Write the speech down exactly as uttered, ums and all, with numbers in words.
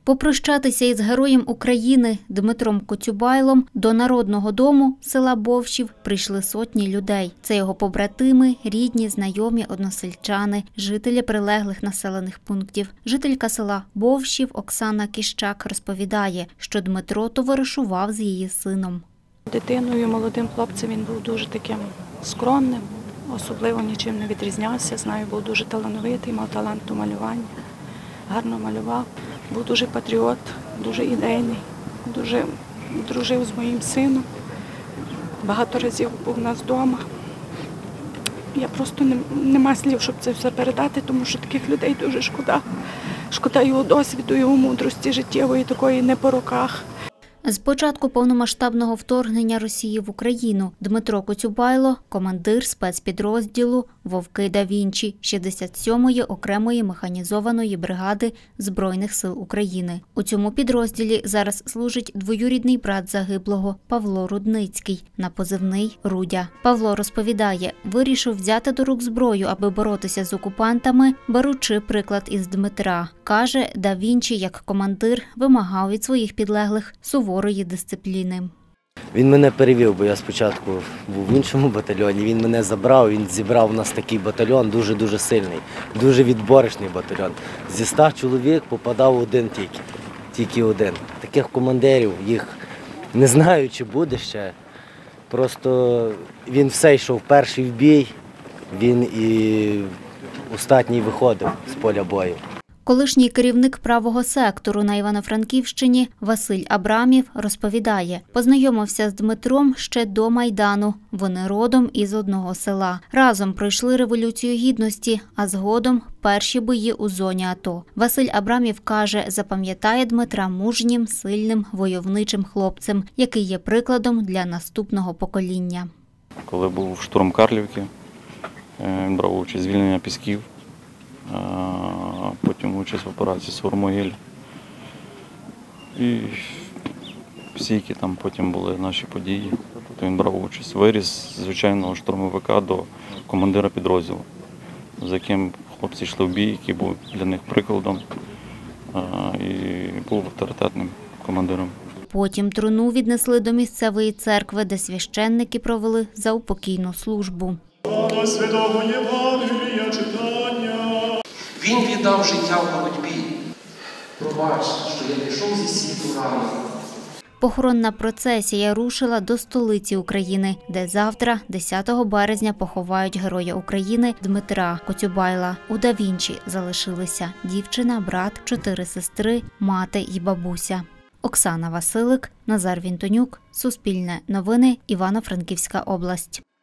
Попрощатися із героєм України Дмитром Коцюбайлом до Народного дому села Бовщів прийшли сотні людей. Це його побратими, рідні, знайомі, односельчани, жителі прилеглих населених пунктів. Жителька села Бовщів Оксана Кіщак розповідає, що Дмитро товаришував з її сином. Дитиною, молодим хлопцем він був дуже таким скромним, особливо нічим не відрізнявся. Знаю, був дуже талановитий, мав талант до малювання, гарно малював. Був дуже патріот, дуже ідейний, дуже дружив з моїм сином. Багато разів був у нас вдома. Я просто не, нема слів, щоб це все передати, тому що таких людей дуже шкода. Шкода його досвіду, його мудрості життєвої, такої не по роках. З початку повномасштабного вторгнення Росії в Україну Дмитро Коцюбайло – командир спецпідрозділу «Вовки да Вінчі» шістдесят сьомої окремої механізованої бригади Збройних сил України. У цьому підрозділі зараз служить двоюрідний брат загиблого Павло Рудницький на позивний «Рудя». Павло розповідає, вирішив взяти до рук зброю, аби боротися з окупантами, беручи приклад із Дмитра. Каже, да Вінчі як командир вимагав від своїх підлеглих суворої дисципліни. Він мене перевів, бо я спочатку був в іншому батальйоні, він мене забрав, він зібрав у нас такий батальйон, дуже-дуже сильний, дуже відборочний батальйон. Зі ста чоловік попадав один тільки, тільки один. Таких командирів, їх не знаю, чи буде ще. Просто він все йшов перший в бій, він і остатній виходив з поля бою. Колишній керівник правого сектору на Івано-Франківщині Василь Абрамів розповідає, познайомився з Дмитром ще до Майдану. Вони родом із одного села. Разом пройшли Революцію Гідності, а згодом перші бої у зоні АТО. Василь Абрамів каже, запам'ятає Дмитра мужнім, сильним, войовничим хлопцем, який є прикладом для наступного покоління. Коли був штурм Карлівки, він брав участь у звільненні Пісків. Потім участь в операції Сур-Могиль. І всі, які там потім були наші події, тобто він брав участь. Виріс з звичайного штурмовика до командира підрозділу, з яким хлопці йшли в бій, який був для них прикладом і був авторитетним командиром. Потім труну віднесли до місцевої церкви, де священники провели заупокійну службу. Він віддав життя в боротьбі. Пробач, що я пішов зі світу рано. Похоронна процесія рушила до столиці України, де завтра, десятого березня, поховають Героя України Дмитра Коцюбайла. У да Вінчі залишилися дівчина, брат, чотири сестри, мати і бабуся. Оксана Василик, Назар Вінтонюк, Суспільне новини, Івано-Франківська область.